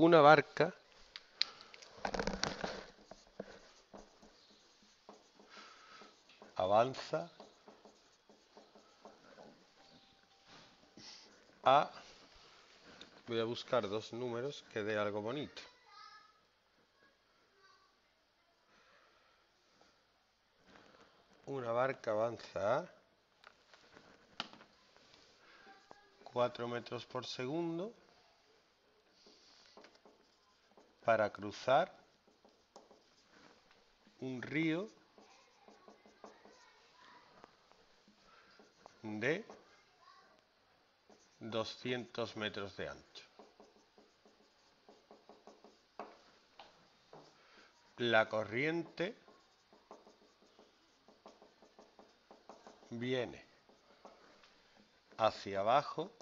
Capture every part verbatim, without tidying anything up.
una barca avanza a... Voy a buscar dos números que dé algo bonito. Una barca avanza a cuatro metros por segundo para cruzar un río de doscientos metros de ancho. La corriente viene hacia abajo,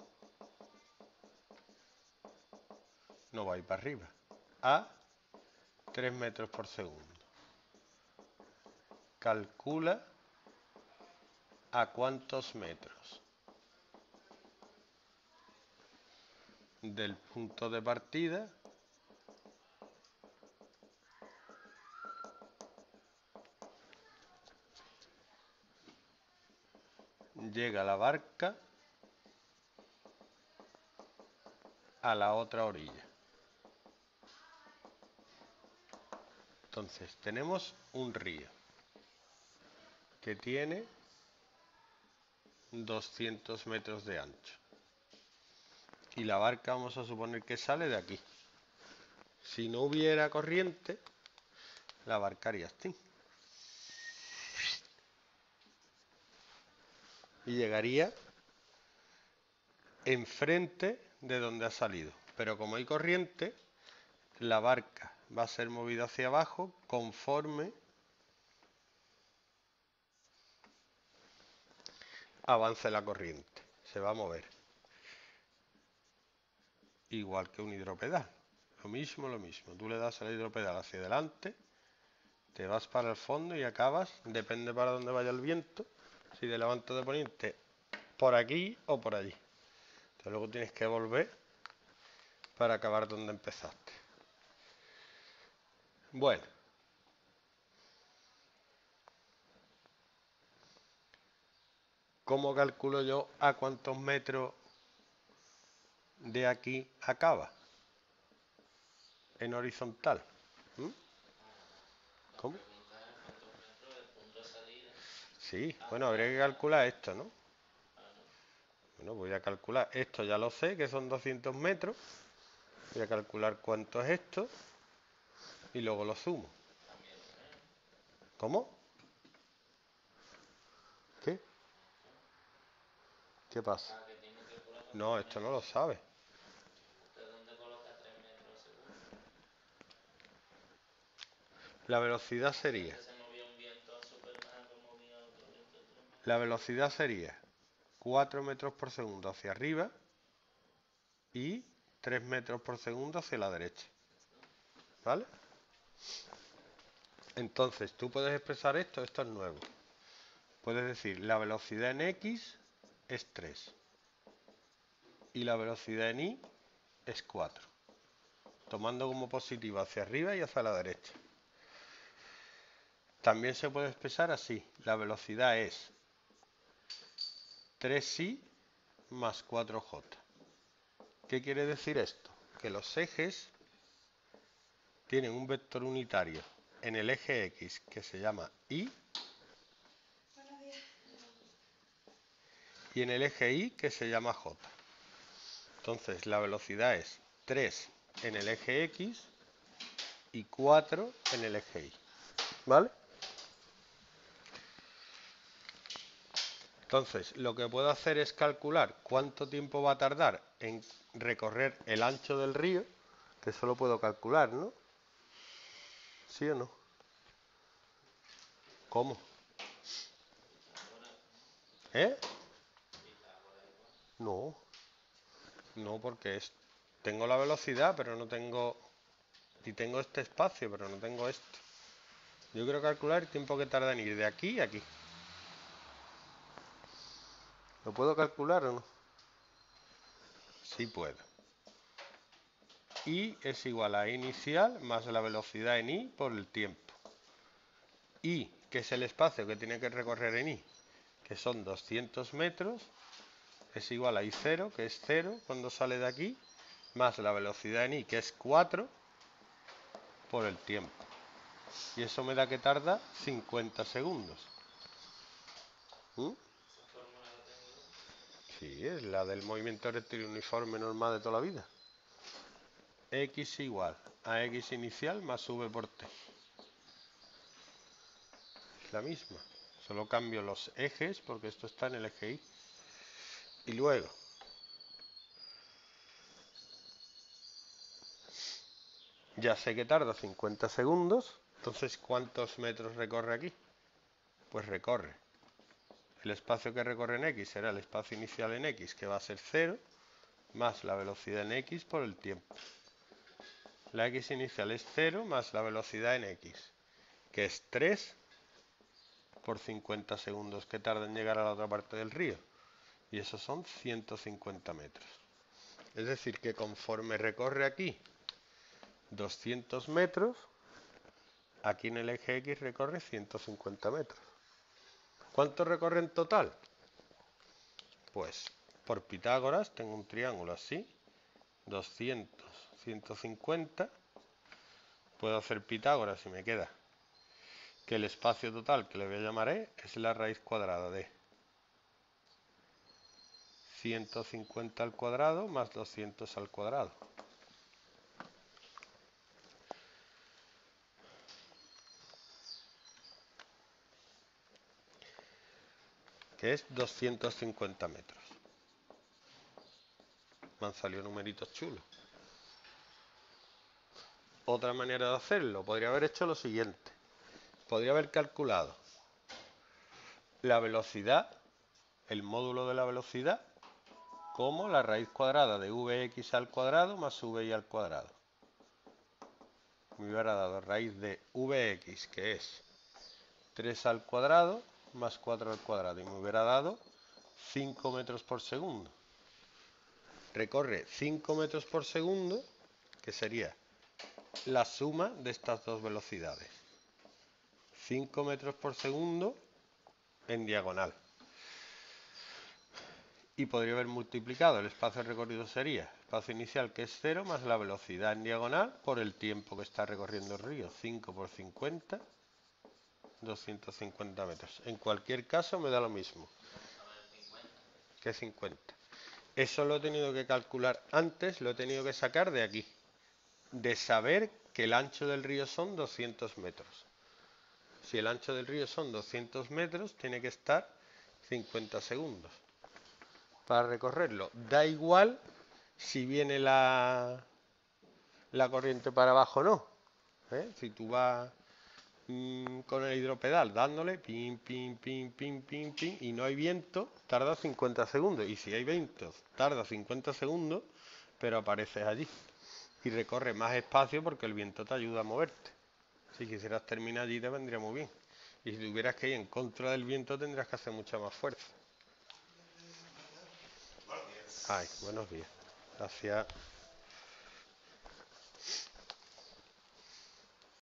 no va a ir para arriba, a tres metros por segundo. Calcula a cuántos metros del punto de partida llega la barca a la otra orilla. Entonces tenemos un río que tiene doscientos metros de ancho y la barca vamos a suponer que sale de aquí. Si no hubiera corriente, la barca haría así y llegaría enfrente de donde ha salido, pero como hay corriente, la barca va a ser movida hacia abajo conforme avance la corriente, se va a mover. Igual que un hidropedal, lo mismo, lo mismo. Tú le das al hidropedal hacia adelante, te vas para el fondo y acabas, depende para dónde vaya el viento, si de levante o de poniente, por aquí o por allí. Entonces luego tienes que volver para acabar donde empezaste. Bueno. ¿Cómo calculo yo a cuántos metros de aquí acaba? En horizontal. ¿Mm? ¿Cómo? Sí, bueno, habría que calcular esto, ¿no? Bueno, voy a calcular, esto ya lo sé, que son doscientos metros. Voy a calcular cuánto es esto y luego lo sumo. ¿Cómo? ¿Qué? ¿Qué pasa? No, esto no lo sabe. La velocidad sería... La velocidad sería cuatro metros por segundo hacia arriba y tres metros por segundo hacia la derecha. ¿Vale? Entonces, tú puedes expresar esto, esto es nuevo. Puedes decir, la velocidad en X es tres y la velocidad en Y es cuatro, tomando como positiva hacia arriba y hacia la derecha. También se puede expresar así, la velocidad es tres y más cuatro jota. ¿Qué quiere decir esto? Que los ejes tienen un vector unitario en el eje X que se llama Y y en el eje Y que se llama J. Entonces la velocidad es tres en el eje X y cuatro en el eje Y. ¿Vale? Entonces lo que puedo hacer es calcular cuánto tiempo va a tardar en recorrer el ancho del río, que eso lo puedo calcular, ¿no? ¿Sí o no? ¿Cómo? ¿Eh? No. No, porque es, tengo la velocidad, pero no tengo... Y tengo este espacio, pero no tengo esto. Yo quiero calcular el tiempo que tarda en ir de aquí a aquí. ¿Lo puedo calcular o no? Sí puedo. I es igual a I inicial más la velocidad en I por el tiempo. I, que es el espacio que tiene que recorrer en I, que son doscientos metros, es igual a I cero, que es cero cuando sale de aquí, más la velocidad en I, que es cuatro, por el tiempo. Y eso me da que tarda cincuenta segundos. ¿Mm? Sí, es la del movimiento rectilíneo uniforme normal de toda la vida. X igual a X inicial más V por T. Es la misma. Solo cambio los ejes porque esto está en el eje Y. Y luego, ya sé que tarda cincuenta segundos. Entonces, ¿cuántos metros recorre aquí? Pues recorre. El espacio que recorre en X será el espacio inicial en X, que va a ser cero, más la velocidad en X por el tiempo. La X inicial es cero más la velocidad en X, que es tres por cincuenta segundos que tarda en llegar a la otra parte del río. Y eso son ciento cincuenta metros. Es decir, que conforme recorre aquí doscientos metros, aquí en el eje X recorre ciento cincuenta metros. ¿Cuánto recorre en total? Pues por Pitágoras tengo un triángulo así, doscientos, ciento cincuenta. Puedo hacer Pitágoras y me queda que el espacio total, que le voy a llamar E, es la raíz cuadrada de ciento cincuenta al cuadrado más doscientos al cuadrado. Que es doscientos cincuenta metros. Me han salido numeritos chulos. Otra manera de hacerlo, podría haber hecho lo siguiente. Podría haber calculado la velocidad, el módulo de la velocidad, como la raíz cuadrada de Vx al cuadrado más Vi al cuadrado. Me hubiera dado raíz de Vx, que es tres al cuadrado más cuatro al cuadrado, y me hubiera dado cinco metros por segundo. Recorre cinco metros por segundo, que sería la suma de estas dos velocidades. cinco metros por segundo en diagonal. Y podría haber multiplicado, el espacio recorrido sería espacio inicial, que es cero, más la velocidad en diagonal por el tiempo que está recorriendo el río. cinco por cincuenta, doscientos cincuenta metros. En cualquier caso me da lo mismo. Que cincuenta. Eso lo he tenido que calcular antes, lo he tenido que sacar de aquí. De saber que el ancho del río son doscientos metros. Si el ancho del río son doscientos metros, tiene que estar cincuenta segundos para recorrerlo. Da igual si viene la, la corriente para abajo o no. ¿Eh? Si tú vas mmm, con el hidropedal dándole pim, pim, pim, pim, pim, pim, y no hay viento, tarda cincuenta segundos. Y si hay viento, tarda cincuenta segundos, pero apareces allí. Y recorre más espacio porque el viento te ayuda a moverte. Si quisieras terminar allí te vendría muy bien. Y si tuvieras que ir en contra del viento tendrías que hacer mucha más fuerza. Ay, buenos días. Gracias.